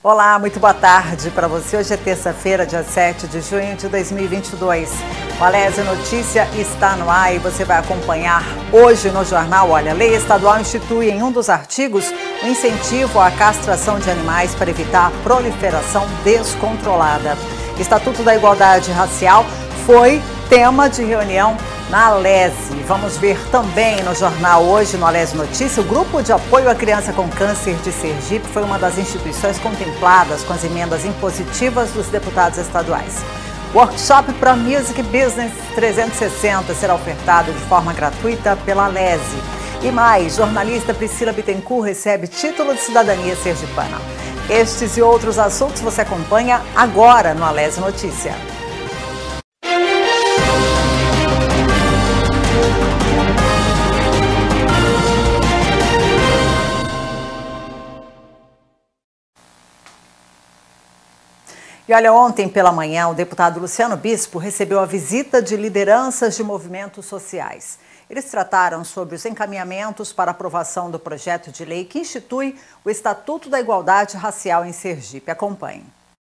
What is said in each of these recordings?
Olá, muito boa tarde para você. Hoje é terça-feira, dia 7 de junho de 2022. O Alésio Notícia está no ar e você vai acompanhar hoje no jornal. Olha, a lei estadual institui em um dos artigos o incentivo à castração de animais para evitar a proliferação descontrolada. Estatuto da Igualdade Racial foi tema de reunião na Alesi. Vamos ver também no jornal hoje, no Alésio Notícia, o Grupo de Apoio à Criança com Câncer de Sergipe foi uma das instituições contempladas com as emendas impositivas dos deputados estaduais. Workshop para Music Business 360 será ofertado de forma gratuita pela Alesi. E mais, jornalista Priscila Bittencourt recebe título de cidadania sergipana. Estes e outros assuntos você acompanha agora no Alésio Notícia. E olha, ontem pela manhã, o deputado Luciano Bispo recebeu a visita de lideranças de movimentos sociais. Eles trataram sobre os encaminhamentos para aprovação do projeto de lei que institui o Estatuto da Igualdade Racial em Sergipe. Acompanhe.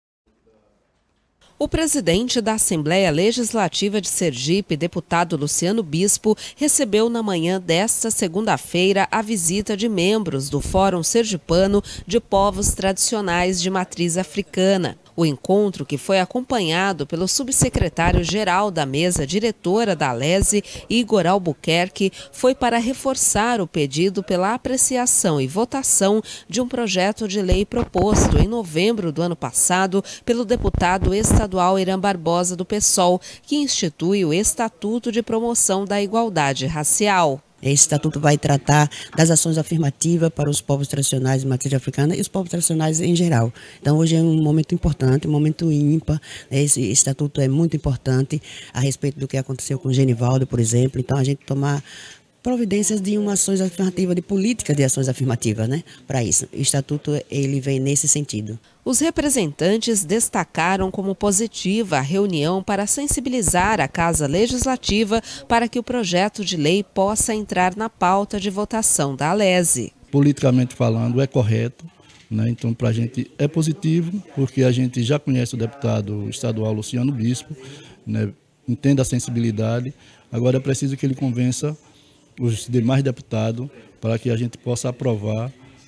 O presidente da Assembleia Legislativa de Sergipe, deputado Luciano Bispo, recebeu na manhã desta segunda-feira a visita de membros do Fórum Sergipano de Povos Tradicionais de Matriz Africana. O encontro, que foi acompanhado pelo subsecretário-geral da mesa diretora da Alesi, Igor Albuquerque, foi para reforçar o pedido pela apreciação e votação de um projeto de lei proposto em novembro do ano passado pelo deputado estadual Irã Barbosa do PSOL, que institui o Estatuto de Promoção da Igualdade Racial. Esse estatuto vai tratar das ações afirmativas para os povos tradicionais de matriz africana e os povos tradicionais em geral. Então hoje é um momento importante, um momento ímpar. Esse estatuto é muito importante a respeito do que aconteceu com o Genivaldo, por exemplo. Então a gente tomar providências de uma ações afirmativas, de políticas de ações afirmativas, né? Para isso. O estatuto ele vem nesse sentido. Os representantes destacaram como positiva a reunião para sensibilizar a Casa Legislativa para que o projeto de lei possa entrar na pauta de votação da Alesi. Politicamente falando, é correto, né? Então para a gente é positivo, porque a gente já conhece o deputado estadual Luciano Bispo, né? Entende a sensibilidade, agora é preciso que ele convença os demais deputados para que a gente possa aprovar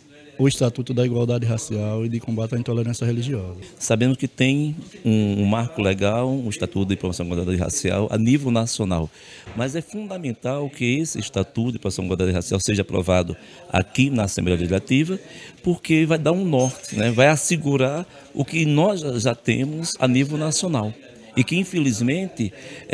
o Estatuto da Igualdade Racial e de combate à intolerância religiosa. Sabemos que tem um marco legal, um Estatuto de Promoção da Igualdade Racial a nível nacional, mas é fundamental que esse Estatuto de Promoção da Igualdade Racial seja aprovado aqui na Assembleia Legislativa, porque vai dar um norte, né? Vai assegurar o que nós já temos a nível nacional. E que, infelizmente,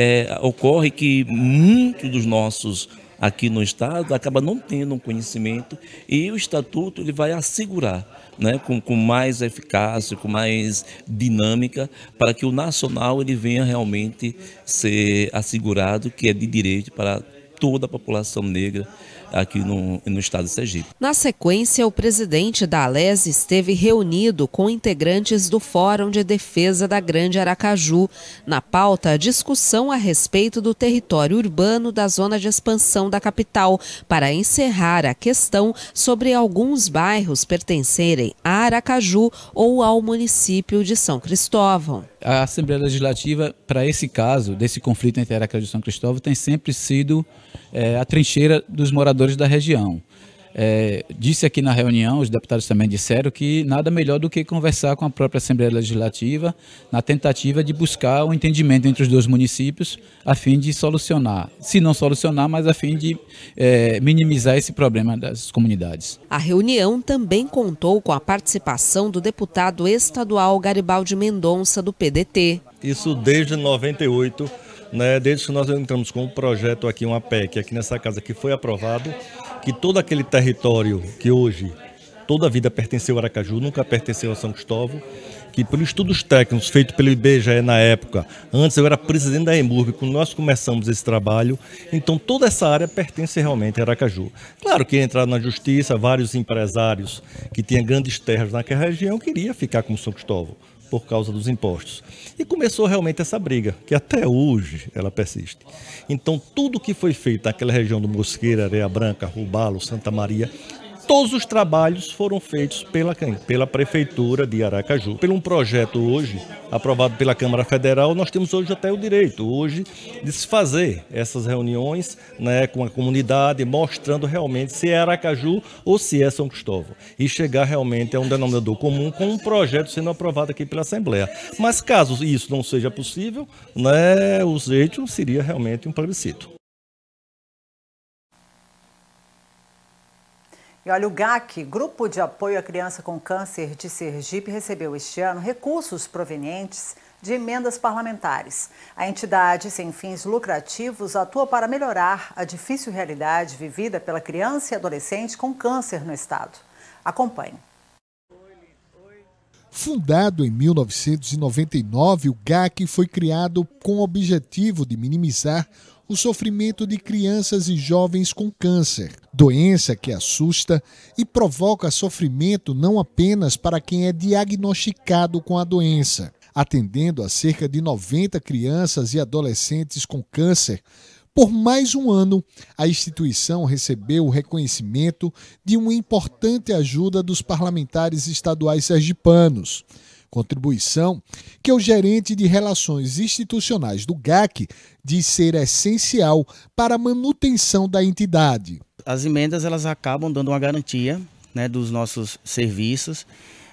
ocorre que muitos dos nossos aqui no Estado acaba não tendo um conhecimento e o Estatuto ele vai assegurar, né, com mais eficácia, com mais dinâmica, para que o nacional ele venha realmente ser assegurado que é de direito para toda a população negra aqui no estado de Sergipe. Na sequência, o presidente da Alesi esteve reunido com integrantes do Fórum de Defesa da Grande Aracaju. Na pauta, a discussão a respeito do território urbano da zona de expansão da capital, para encerrar a questão sobre alguns bairros pertencerem a Aracaju ou ao município de São Cristóvão. A Assembleia Legislativa, para esse caso, desse conflito entre Aracaju e São Cristóvão, tem sempre sido a trincheira dos moradores da região. Disse aqui na reunião, os deputados também disseram que nada melhor do que conversar com a própria Assembleia Legislativa na tentativa de buscar um entendimento entre os dois municípios a fim de solucionar, se não solucionar, mas a fim de minimizar esse problema das comunidades. A reunião também contou com a participação do deputado estadual Garibaldi Mendonça, do PDT. Isso desde 98, né, desde que nós entramos com um projeto aqui, uma PEC, aqui nessa casa que foi aprovado, que todo aquele território que hoje toda a vida pertenceu a Aracaju, nunca pertenceu a São Cristóvão, que por estudos técnicos feitos pelo IBGE na época, antes eu era presidente da EMURB, quando nós começamos esse trabalho, então toda essa área pertence realmente a Aracaju. Claro que entraram na justiça vários empresários que tinham grandes terras naquela região, queriam ficar com São Cristóvão por causa dos impostos. E começou realmente essa briga, que até hoje ela persiste. Então tudo que foi feito naquela região do Mosqueira, Areia Branca, Rubalo, Santa Maria, Todos os trabalhos foram feitos pela Prefeitura de Aracaju. Pelo um projeto hoje, aprovado pela Câmara Federal, nós temos hoje até o direito hoje de se fazer essas reuniões, né, com a comunidade, mostrando realmente se é Aracaju ou se é São Cristóvão. E chegar realmente a um denominador comum com um projeto sendo aprovado aqui pela Assembleia. Mas caso isso não seja possível, né, o jeito seria realmente um plebiscito. E olha, o GAC, Grupo de Apoio à Criança com Câncer de Sergipe, recebeu este ano recursos provenientes de emendas parlamentares. A entidade sem fins lucrativos atua para melhorar a difícil realidade vivida pela criança e adolescente com câncer no estado. Acompanhe. Fundado em 1999, o GAC foi criado com o objetivo de minimizar o sofrimento de crianças e jovens com câncer, doença que assusta e provoca sofrimento não apenas para quem é diagnosticado com a doença. Atendendo a cerca de 90 crianças e adolescentes com câncer, por mais um ano, a instituição recebeu o reconhecimento de uma importante ajuda dos parlamentares estaduais sergipanos. Contribuição que o gerente de Relações Institucionais do GAC diz ser essencial para a manutenção da entidade. As emendas elas acabam dando uma garantia, né, dos nossos serviços,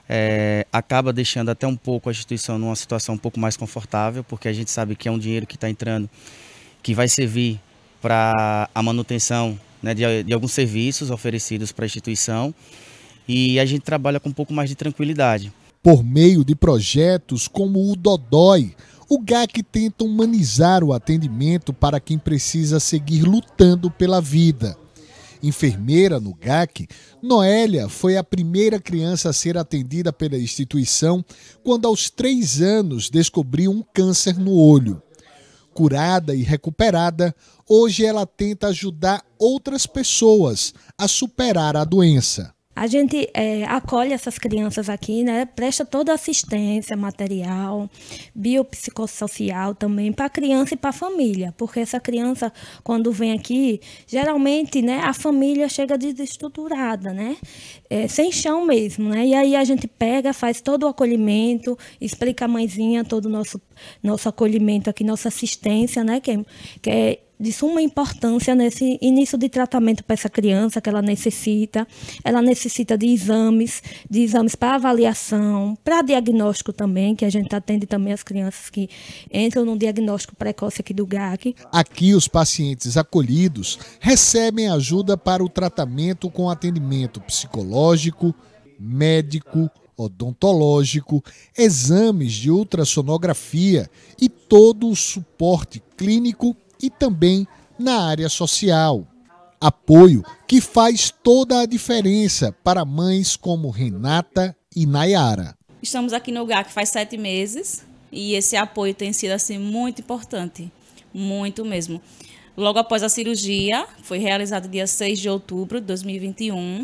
acaba deixando até um pouco a instituição numa situação um pouco mais confortável, porque a gente sabe que é um dinheiro que está entrando, que vai servir para a manutenção, né, de alguns serviços oferecidos para a instituição, e a gente trabalha com um pouco mais de tranquilidade. Por meio de projetos como o Dodói, o GAC tenta humanizar o atendimento para quem precisa seguir lutando pela vida. Enfermeira no GAC, Noélia foi a primeira criança a ser atendida pela instituição quando aos 3 anos descobriu um câncer no olho. Curada e recuperada, hoje ela tenta ajudar outras pessoas a superar a doença. A gente acolhe essas crianças aqui, né? Presta toda a assistência material, biopsicossocial também para a criança e para a família, porque essa criança, quando vem aqui, geralmente, né, a família chega desestruturada, né? Sem chão mesmo, né? E aí a gente pega, faz todo o acolhimento, explica a mãezinha todo o nosso acolhimento aqui, nossa assistência, né? Que é de suma importância nesse início de tratamento para essa criança que ela necessita. Ela necessita de exames para avaliação, para diagnóstico também, que a gente atende também as crianças que entram no diagnóstico precoce aqui do GAC. Aqui os pacientes acolhidos recebem ajuda para o tratamento com atendimento psicológico, médico, odontológico, exames de ultrassonografia e todo o suporte clínico e também na área social. Apoio que faz toda a diferença para mães como Renata e Nayara. Estamos aqui no GAC faz 7 meses e esse apoio tem sido assim, muito importante, muito mesmo. Logo após a cirurgia, foi realizado dia 6 de outubro de 2021.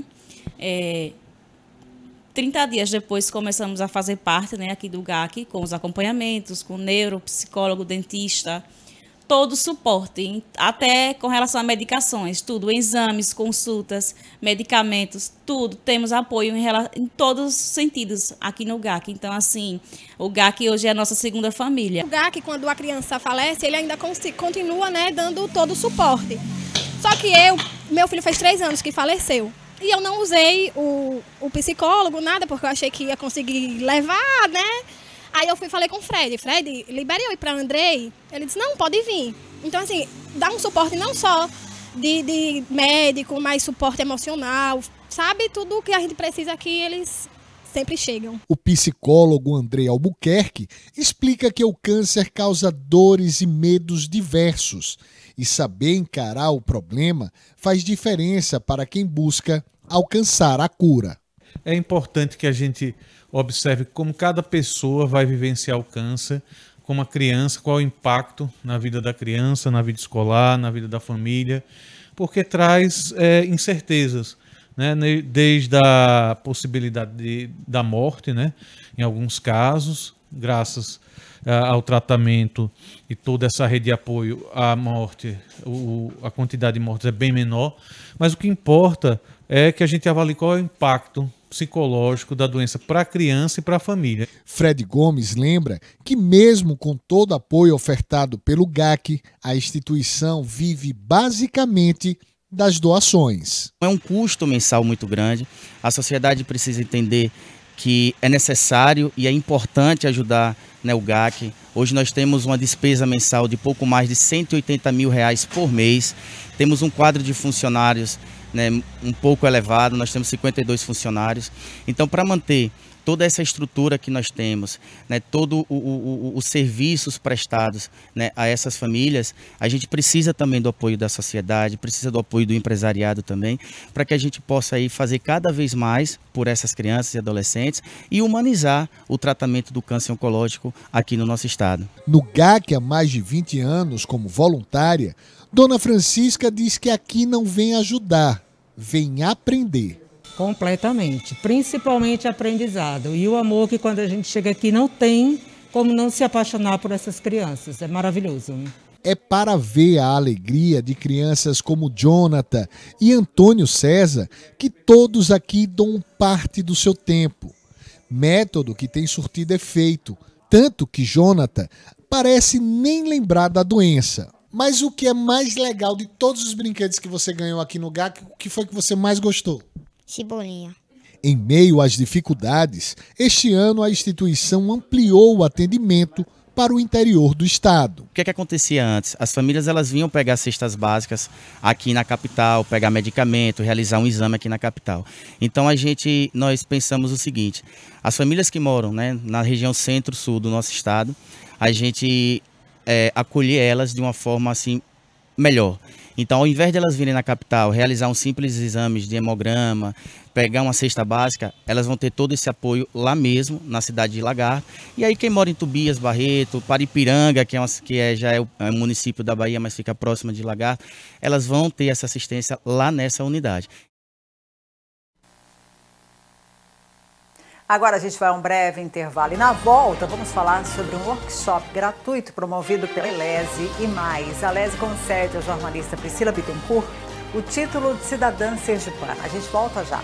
30 dias depois começamos a fazer parte, né, aqui do GAC, com os acompanhamentos, com neuro, psicólogo, dentista, todo o suporte, até com relação a medicações, tudo, exames, consultas, medicamentos, tudo. Temos apoio em todos os sentidos aqui no GAC. Então, assim, o GAC hoje é a nossa segunda família. O GAC, quando a criança falece, ele ainda continua, né, dando todo o suporte. Só que meu filho fez 3 anos que faleceu. E eu não usei o psicólogo, nada, porque eu achei que ia conseguir levar, né? Aí eu falei com o Fred, libere eu ir para Andrei. Ele disse, não, pode vir. Então, assim, dá um suporte não só de médico, mas suporte emocional, sabe? Tudo que a gente precisa aqui, eles sempre chegam. O psicólogo Andrei Albuquerque explica que o câncer causa dores e medos diversos. E saber encarar o problema faz diferença para quem busca alcançar a cura. É importante que a gente observe como cada pessoa vai vivenciar o câncer, como a criança, qual o impacto na vida da criança, na vida escolar, na vida da família, porque traz incertezas, né? Desde a possibilidade da morte, né? Em alguns casos, graças ao tratamento e toda essa rede de apoio, a morte, a quantidade de mortes é bem menor, mas o que importa é que a gente avalie qual é o impacto psicológico da doença para a criança e para a família. Fred Gomes lembra que mesmo com todo o apoio ofertado pelo GAC, a instituição vive basicamente das doações. É um custo mensal muito grande. A sociedade precisa entender que é necessário e é importante ajudar, né, o GAC. Hoje nós temos uma despesa mensal de pouco mais de R$180 mil por mês. Temos um quadro de funcionários, né, um pouco elevado, nós temos 52 funcionários. Então, para manter toda essa estrutura que nós temos, né, todos os serviços prestados, né, a essas famílias, a gente precisa também do apoio da sociedade, precisa do apoio do empresariado também, para que a gente possa aí fazer cada vez mais por essas crianças e adolescentes e humanizar o tratamento do câncer oncológico aqui no nosso estado. No GAC, há mais de 20 anos, como voluntária, Dona Francisca diz que aqui não vem ajudar, vem aprender. Completamente, principalmente aprendizado. E o amor que quando a gente chega aqui não tem como não se apaixonar por essas crianças. É maravilhoso. É para ver a alegria de crianças como Jonathan e Antônio César que todos aqui dão parte do seu tempo. Método que tem surtido efeito, tanto que Jonathan parece nem lembrar da doença. Mas o que é mais legal de todos os brinquedos que você ganhou aqui no GAC, o que foi que você mais gostou? Cebolinha. Em meio às dificuldades, este ano a instituição ampliou o atendimento para o interior do estado. O que acontecia antes? As famílias elas vinham pegar cestas básicas aqui na capital, pegar medicamento, realizar um exame aqui na capital. Então nós pensamos o seguinte, as famílias que moram, né, na região centro-sul do nosso estado, a gente acolher elas de uma forma assim melhor. Então, ao invés de elas virem na capital, realizar um simples exame de hemograma, pegar uma cesta básica, elas vão ter todo esse apoio lá mesmo, na cidade de Lagarto. E aí quem mora em Tobias, Barreto, Paripiranga, já é o município da Bahia, mas fica próxima de Lagarto, elas vão ter essa assistência lá nessa unidade. Agora a gente vai a um breve intervalo e na volta vamos falar sobre um workshop gratuito promovido pela Elese e mais. A Elese concede à jornalista Priscila Bittencourt o título de cidadã sergipana. A gente volta já.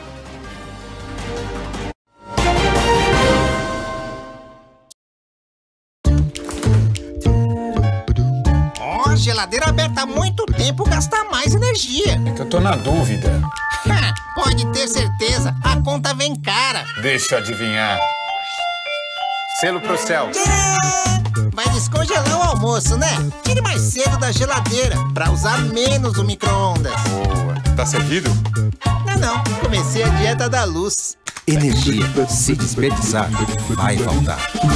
Geladeira aberta há muito tempo gasta mais energia. É que eu tô na dúvida. Pode ter certeza, a conta vem cara. Deixa eu adivinhar. Selo Procel. Vai descongelar o almoço, né? Tire mais cedo da geladeira, pra usar menos o micro-ondas. Boa. Tá servido? Não. Comecei a dieta da luz. Energia, se desperdiçar, vai faltar.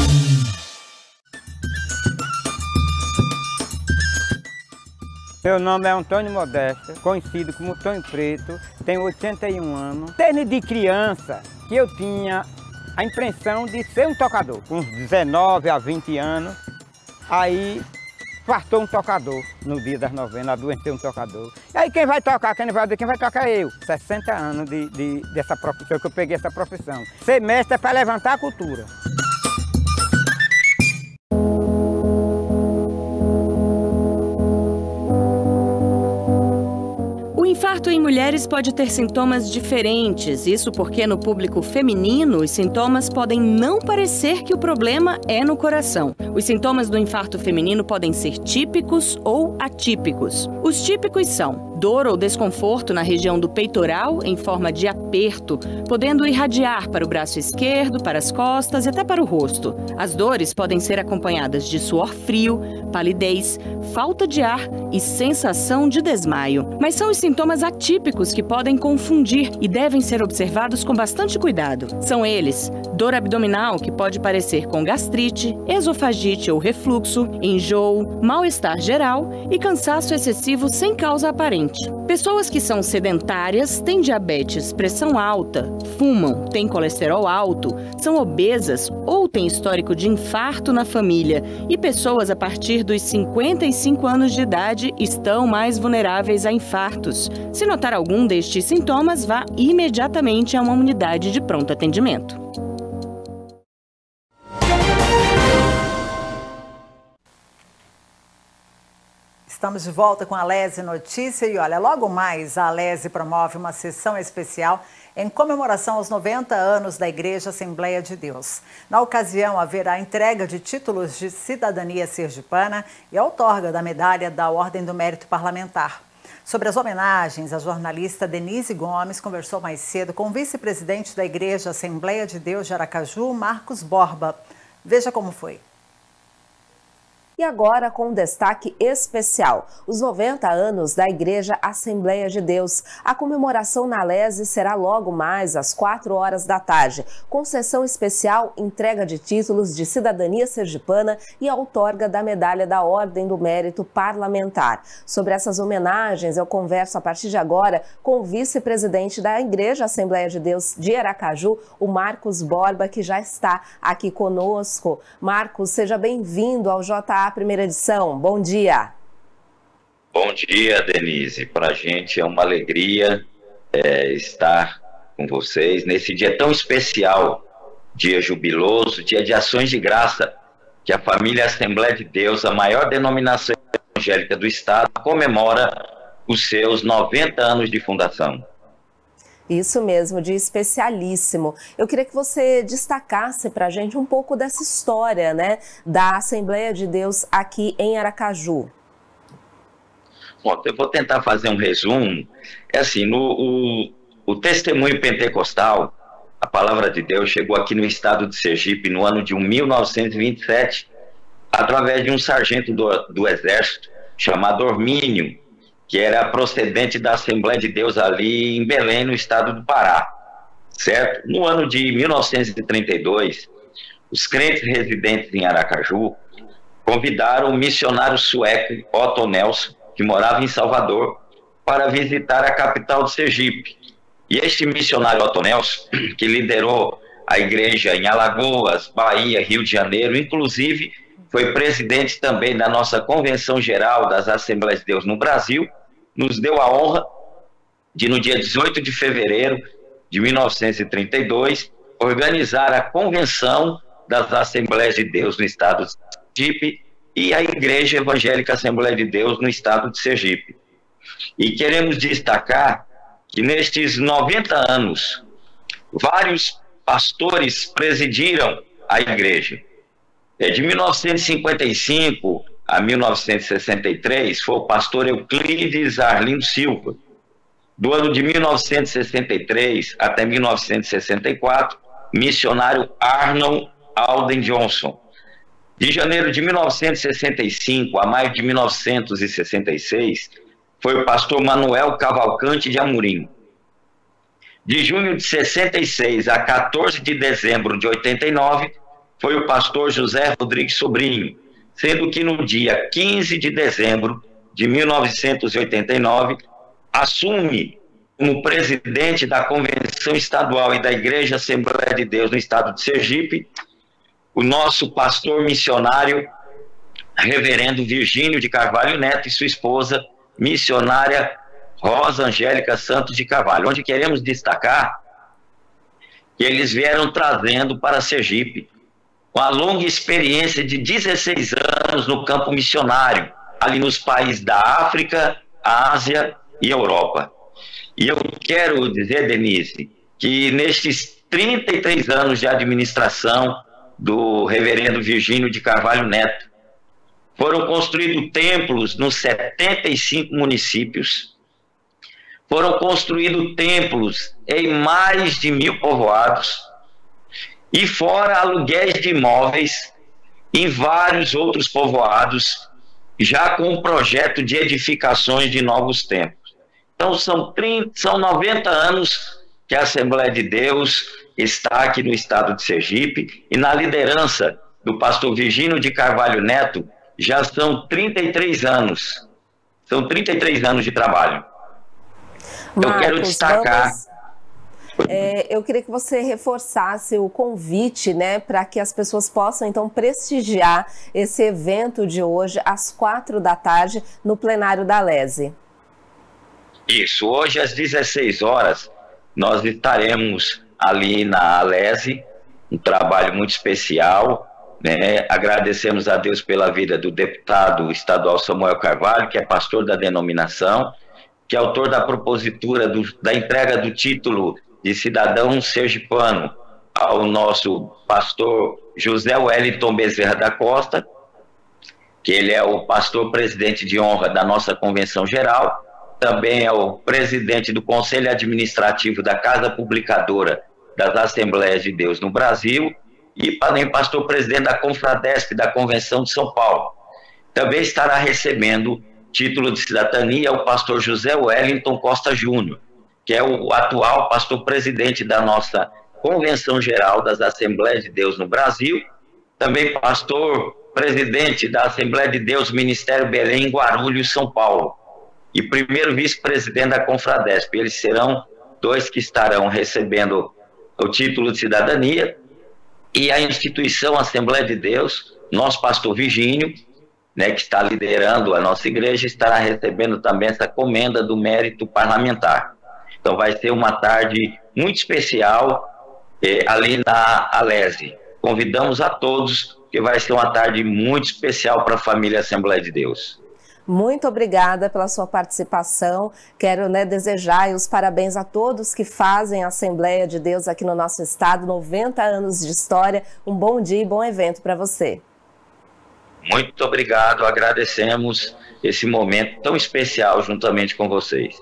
Meu nome é Antônio Modesto, conhecido como Tonho Preto, tenho 81 anos. Desde criança que eu tinha a impressão de ser um tocador. Com uns 19 a 20 anos, aí fartou um tocador no dia das novenas, adoeceu um tocador. E aí quem vai tocar é eu. 60 anos dessa profissão, que eu peguei essa profissão. Ser mestre é para levantar a cultura. O infarto em mulheres pode ter sintomas diferentes, isso porque no público feminino os sintomas podem não parecer que o problema é no coração. Os sintomas do infarto feminino podem ser típicos ou atípicos. Os típicos são dor ou desconforto na região do peitoral em forma de aperto, podendo irradiar para o braço esquerdo, para as costas e até para o rosto. As dores podem ser acompanhadas de suor frio, palidez, falta de ar e sensação de desmaio. Mas são os sintomas atípicos que podem confundir e devem ser observados com bastante cuidado. São eles: dor abdominal, que pode parecer com gastrite, esofagite ou refluxo, enjoo, mal-estar geral e cansaço excessivo sem causa aparente. Pessoas que são sedentárias, têm diabetes, pressão alta, fumam, têm colesterol alto, são obesas ou têm histórico de infarto na família e pessoas a partir dos 55 anos de idade estão mais vulneráveis a infartos. Se notar algum destes sintomas, vá imediatamente a uma unidade de pronto atendimento. Estamos de volta com a Alese Notícia e olha, logo mais a Alese promove uma sessão especial em comemoração aos 90 anos da Igreja Assembleia de Deus. Na ocasião, haverá entrega de títulos de cidadania sergipana e a outorga da medalha da Ordem do Mérito Parlamentar. Sobre as homenagens, a jornalista Denise Gomes conversou mais cedo com o vice-presidente da Igreja Assembleia de Deus de Aracaju, Marcos Borba. Veja como foi. E agora com um destaque especial, os 90 anos da Igreja Assembleia de Deus. A comemoração na Alese será logo mais às 4 horas da tarde, com sessão especial, entrega de títulos de cidadania sergipana e a outorga da medalha da Ordem do Mérito Parlamentar. Sobre essas homenagens, eu converso a partir de agora com o vice-presidente da Igreja Assembleia de Deus de Aracaju, o Marcos Borba, que já está aqui conosco. Marcos, seja bem-vindo ao JA Primeira Edição. Bom dia. Bom dia, Denise. Para a gente é uma alegria estar com vocês nesse dia tão especial, dia jubiloso, dia de ações de graça, que a família Assembleia de Deus, a maior denominação evangélica do Estado, comemora os seus 90 anos de fundação. Isso mesmo, de especialíssimo. Eu queria que você destacasse para a gente um pouco dessa história, né, da Assembleia de Deus aqui em Aracaju. Bom, eu vou tentar fazer um resumo. É assim, o testemunho pentecostal, a palavra de Deus chegou aqui no estado de Sergipe no ano de 1927, através de um sargento do Exército chamado Ormínio, que era procedente da Assembleia de Deus ali em Belém, no estado do Pará, certo? No ano de 1932, os crentes residentes em Aracaju convidaram o missionário sueco Otto Nelson, que morava em Salvador, para visitar a capital de Sergipe. E este missionário Otto Nelson, que liderou a igreja em Alagoas, Bahia, Rio de Janeiro, inclusive foi presidente também da nossa Convenção Geral das Assembleias de Deus no Brasil, nos deu a honra de, no dia 18 de fevereiro de 1932, organizar a Convenção das Assembleias de Deus no estado de Sergipe e a Igreja Evangélica Assembleia de Deus no estado de Sergipe. E queremos destacar que nestes 90 anos, vários pastores presidiram a igreja. De 1955 a 1963 foi o pastor Euclides Arlindo Silva. Do ano de 1963 até 1964, missionário Arnold Alden Johnson. De janeiro de 1965 a maio de 1966, foi o pastor Manuel Cavalcante de Amorim. De junho de 66 a 14 de dezembro de 89, foi o pastor José Rodrigues Sobrinho, sendo que no dia 15 de dezembro de 1989, assume como presidente da Convenção Estadual e da Igreja Assembleia de Deus no estado de Sergipe, o nosso pastor missionário, reverendo Virgínio de Carvalho Neto, e sua esposa, missionária Rosa Angélica Santos de Carvalho, onde queremos destacar que eles vieram trazendo para Sergipe uma longa experiência de 16 anos no campo missionário, ali nos países da África, Ásia e Europa. E eu quero dizer, Denise, que nestes 33 anos de administração do reverendo Virgínio de Carvalho Neto, foram construídos templos nos 75 municípios, foram construídos templos em mais de 1000 povoados, e fora aluguéis de imóveis em vários outros povoados, já com um projeto de edificações de novos templos. Então são 90 anos que a Assembleia de Deus está aqui no estado de Sergipe, e na liderança do pastor Virgínio de Carvalho Neto, já são 33 anos. São 33 anos de trabalho. Marcos, eu quero destacar... eu queria que você reforçasse o convite, né, para que as pessoas possam, então, prestigiar esse evento de hoje, às 4 da tarde, no plenário da Alese. Isso, hoje às 16 horas, nós estaremos ali na Alese, um trabalho muito especial, né? Agradecemos a Deus pela vida do deputado estadual Samuel Carvalho, que é pastor da denominação, que é autor da propositura da entrega do título de cidadão sergipano ao nosso pastor José Wellington Bezerra da Costa, que ele é o pastor presidente de honra da nossa convenção geral, também é o presidente do Conselho Administrativo da Casa Publicadora das Assembleias de Deus no Brasil e também pastor presidente da Confradesp da Convenção de São Paulo. Também estará recebendo título de cidadania o pastor José Wellington Costa Júnior, que é o atual pastor presidente da nossa Convenção Geral das Assembleias de Deus no Brasil, também pastor presidente da Assembleia de Deus Ministério Belém, Guarulhos, São Paulo, e primeiro vice-presidente da Confradesp. Eles serão dois que estarão recebendo o título de cidadania, e a instituição Assembleia de Deus, nosso pastor Virgínio, né, que está liderando a nossa igreja, estará recebendo também essa comenda do mérito parlamentar. Então vai ser uma tarde muito especial ali na Alese. Convidamos a todos, que vai ser uma tarde muito especial para a família Assembleia de Deus. Muito obrigada pela sua participação. Quero desejar os parabéns a todos que fazem a Assembleia de Deus aqui no nosso estado, 90 anos de história. Um bom dia e bom evento para você. Muito obrigado, agradecemos esse momento tão especial juntamente com vocês.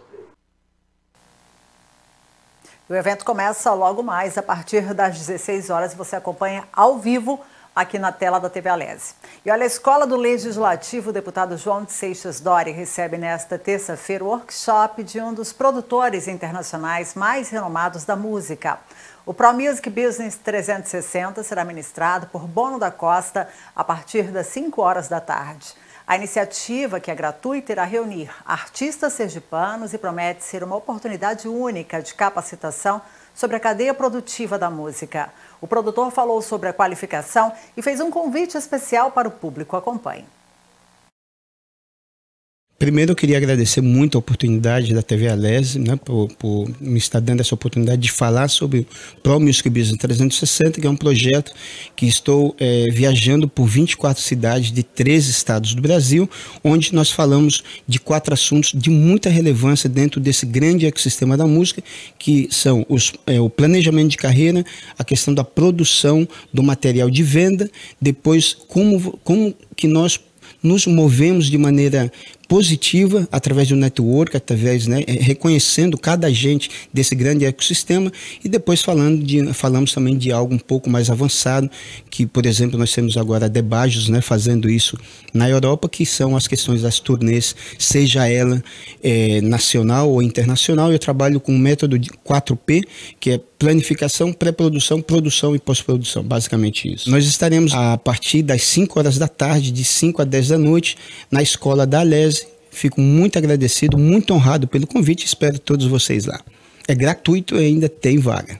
O evento começa logo mais, a partir das 16 horas, você acompanha ao vivo aqui na tela da TV Alese. E olha, a Escola do Legislativo, o deputado João de Seixas Doria recebe nesta terça-feira o workshop de um dos produtores internacionais mais renomados da música. O Pro Music Business 360 será ministrado por Bono da Costa a partir das 5 horas da tarde. A iniciativa, que é gratuita, irá reunir artistas sergipanos e promete ser uma oportunidade única de capacitação sobre a cadeia produtiva da música. O produtor falou sobre a qualificação e fez um convite especial para o público. Acompanhe. Primeiro, eu queria agradecer muito a oportunidade da TV Alese, por me estar dando essa oportunidade de falar sobre o Pro Music Business 360, que é um projeto que estou viajando por 24 cidades de 13 estados do Brasil, onde nós falamos de 4 assuntos de muita relevância dentro desse grande ecossistema da música, que são o planejamento de carreira, a questão da produção do material de venda, depois como que nós nos movemos de maneira positiva através do network, através, reconhecendo cada agente desse grande ecossistema, e depois falamos também de algo um pouco mais avançado, que, por exemplo, nós temos agora a Debajos, fazendo isso na Europa, que são as questões das turnês, seja ela nacional ou internacional. Eu trabalho com o método de 4P, que é planificação, pré-produção, produção e pós-produção, basicamente isso. Nós estaremos a partir das 5 horas da tarde, de 5 a 10 da noite, na Escola da Alese. Fico muito agradecido, muito honrado pelo convite, espero todos vocês lá. É gratuito e ainda tem vaga.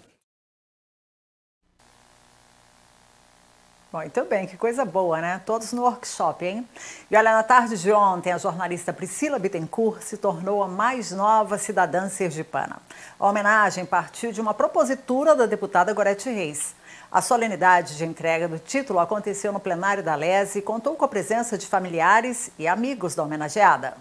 Muito bem, que coisa boa, né? Todos no workshop, hein? E olha, na tarde de ontem, a jornalista Priscila Bittencourt se tornou a mais nova cidadã sergipana. A homenagem partiu de uma propositura da deputada Gorete Reis. A solenidade de entrega do título aconteceu no plenário da Alese e contou com a presença de familiares e amigos da homenageada.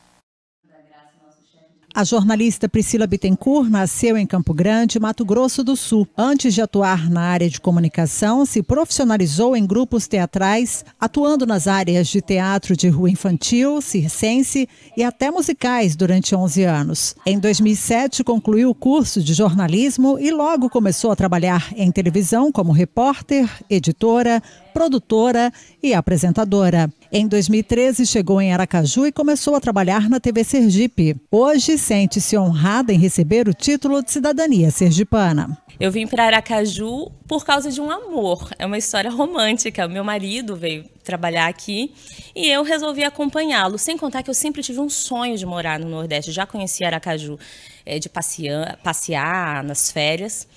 A jornalista Priscila Bittencourt nasceu em Campo Grande, Mato Grosso do Sul. Antes de atuar na área de comunicação, se profissionalizou em grupos teatrais, atuando nas áreas de teatro de rua infantil, circense e até musicais durante 11 anos. Em 2007, concluiu o curso de jornalismo e logo começou a trabalhar em televisão como repórter, editora, produtora e apresentadora. Em 2013, chegou em Aracaju e começou a trabalhar na TV Sergipe. Hoje, sente-se honrada em receber o título de cidadania sergipana. Eu vim para Aracaju por causa de um amor. É uma história romântica. Meu marido veio trabalhar aqui e eu resolvi acompanhá-lo. Sem contar que eu sempre tive um sonho de morar no Nordeste. Já conheci Aracaju, de passear nas férias.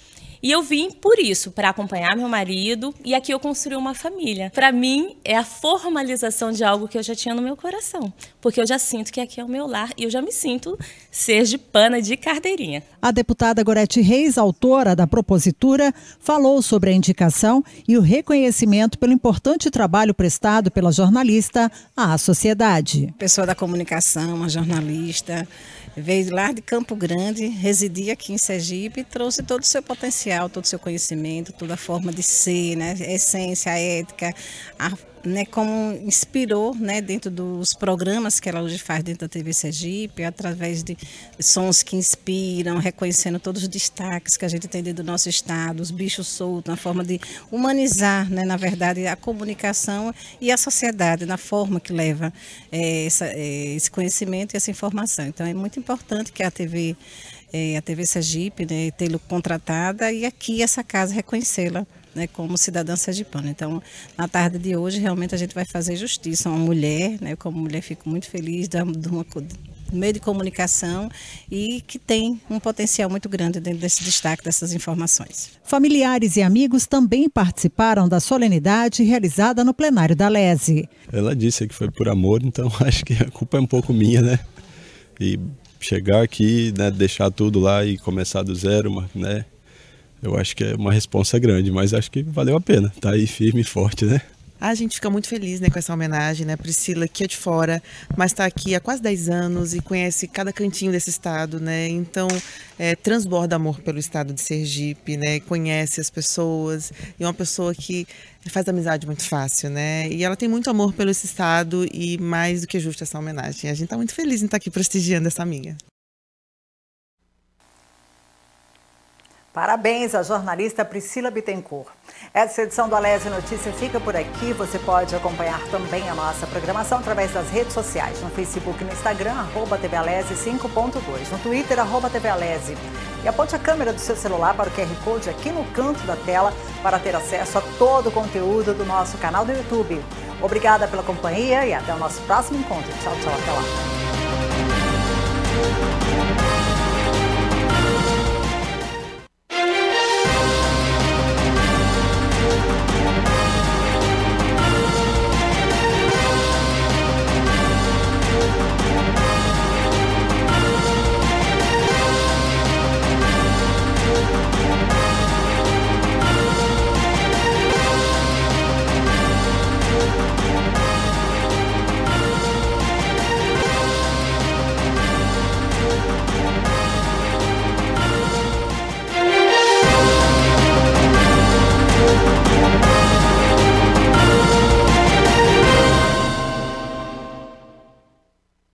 E eu vim por isso, para acompanhar meu marido, e aqui eu construí uma família. Para mim, é a formalização de algo que eu já tinha no meu coração, porque eu já sinto que aqui é o meu lar e eu já me sinto sergipana de carteirinha. A deputada Gorete Reis, autora da propositura, falou sobre a indicação e o reconhecimento pelo importante trabalho prestado pela jornalista à sociedade. Pessoa da comunicação, uma jornalista, veio lá de Campo Grande, residia aqui em Sergipe e trouxe todo o seu potencial, todo o seu conhecimento, toda a forma de ser, né, a essência, a ética, como inspirou, né, dentro dos programas que ela hoje faz dentro da TV Sergipe, através de sons que inspiram, reconhecendo todos os destaques que a gente tem dentro do nosso estado, os bichos soltos, na forma de humanizar, né, na verdade, a comunicação e a sociedade, na forma que leva esse conhecimento e essa informação. Então é muito importante que a TV Sergipe, né, tê-lo contratada e aqui essa casa reconhecê-la, né, como cidadã sergipana. Então, na tarde de hoje, realmente a gente vai fazer justiça a uma mulher, né, como mulher fico muito feliz do meio de comunicação e que tem um potencial muito grande dentro desse destaque dessas informações. Familiares e amigos também participaram da solenidade realizada no plenário da LESE. Ela disse que foi por amor, então acho que a culpa é um pouco minha, né? E chegar aqui, né, deixar tudo lá e começar do zero, né? Eu acho que é uma responsa grande, mas acho que valeu a pena. Tá aí firme e forte, né? A gente fica muito feliz, né, com essa homenagem, né? Priscila, que é de fora, mas está aqui há quase 10 anos e conhece cada cantinho desse estado, né? Então, transborda amor pelo estado de Sergipe, né? Conhece as pessoas e é uma pessoa que faz amizade muito fácil, né? E ela tem muito amor pelo esse estado e mais do que justo essa homenagem. A gente está muito feliz em estar aqui prestigiando essa amiga. Parabéns à jornalista Priscila Bittencourt. Essa edição do Alésio Notícia fica por aqui. Você pode acompanhar também a nossa programação através das redes sociais. No Facebook e no Instagram, @TVAlese5.2. No Twitter, @TVAlese. E aponte a câmera do seu celular para o QR Code aqui no canto da tela para ter acesso a todo o conteúdo do nosso canal do YouTube. Obrigada pela companhia e até o nosso próximo encontro. Tchau, tchau. Até lá.